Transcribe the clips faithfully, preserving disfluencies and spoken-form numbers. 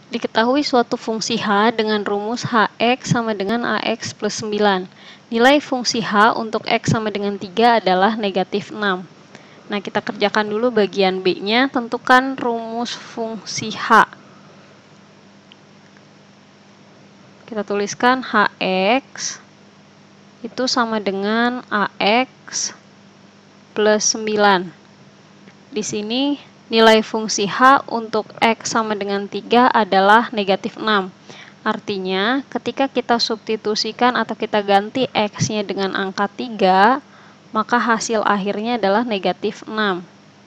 Diketahui suatu fungsi H dengan rumus Hx sama dengan Ax plus sembilan. Nilai fungsi H untuk X sama dengan tiga adalah negatif enam. Nah, kita kerjakan dulu bagian B-nya. Tentukan rumus fungsi H. Kita tuliskan Hx itu sama dengan Ax plus sembilan. Di sini nilai fungsi H untuk X sama dengan tiga adalah negatif enam. Artinya, ketika kita substitusikan atau kita ganti X-nya dengan angka tiga, maka hasil akhirnya adalah negatif enam.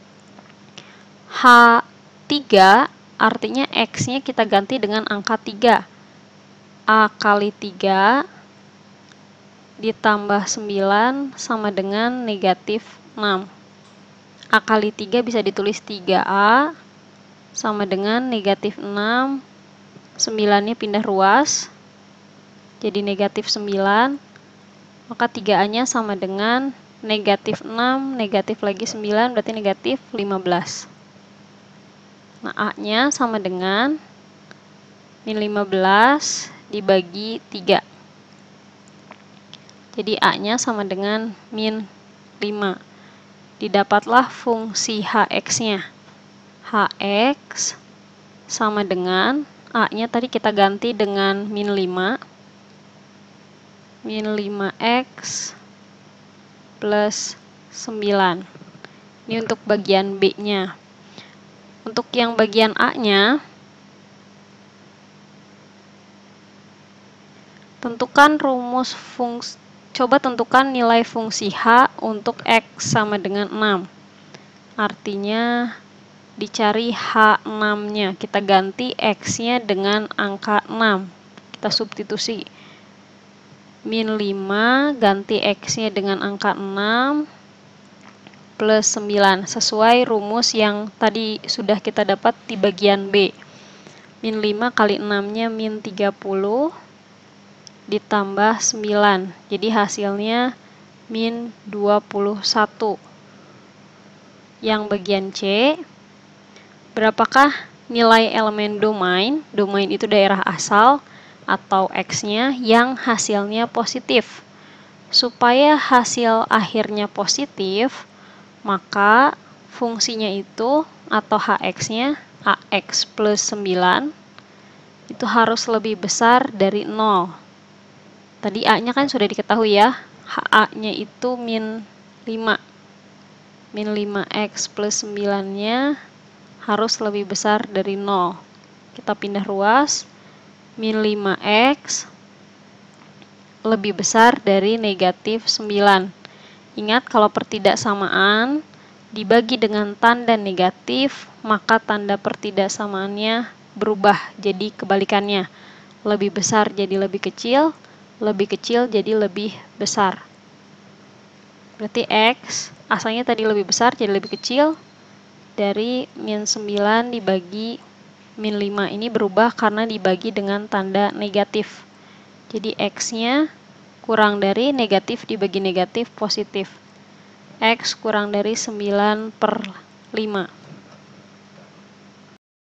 H tiga artinya X-nya kita ganti dengan angka tiga. A kali tiga ditambah sembilan sama dengan negatif enam. A kali tiga bisa ditulis tiga A sama dengan negatif enam. sembilan-nya pindah ruas jadi negatif sembilan. Maka tiga A-nya sama dengan negatif enam, negatif lagi sembilan, berarti negatif lima belas. Nah, A-nya sama dengan min lima belas dibagi tiga. Jadi A-nya sama dengan min lima. Didapatlah fungsi Hx-nya. Hx sama dengan A-nya tadi kita ganti dengan min lima. Min lima X plus sembilan. Ini untuk bagian B-nya. Untuk yang bagian A-nya, tentukan rumus fungsi. Coba tentukan nilai fungsi H untuk X sama dengan enam. Artinya dicari H enam-nya. Kita ganti X-nya dengan angka enam. Kita substitusi. Min lima ganti X-nya dengan angka enam plus sembilan. Sesuai rumus yang tadi sudah kita dapat di bagian B. Min lima kali enam-nya min tiga puluh. Ditambah sembilan. Jadi hasilnya min dua puluh satu. Yang bagian C, berapakah nilai elemen domain? Domain itu daerah asal atau X-nya yang hasilnya positif. Supaya hasil akhirnya positif, maka fungsinya itu atau Hx-nya Ax plus sembilan itu harus lebih besar dari nol. Tadi A-nya kan sudah diketahui ya, A-nya itu min lima. Min lima X plus sembilan-nya harus lebih besar dari nol. Kita pindah ruas, min lima X lebih besar dari negatif sembilan. Ingat, kalau pertidaksamaan dibagi dengan tanda negatif, maka tanda pertidaksamaannya berubah jadi kebalikannya. Lebih besar jadi lebih kecil, lebih kecil jadi lebih besar. Berarti X asalnya tadi lebih besar jadi lebih kecil. Dari min sembilan dibagi min lima ini berubah karena dibagi dengan tanda negatif. Jadi X-nya kurang dari negatif dibagi negatif positif. X kurang dari sembilan per lima.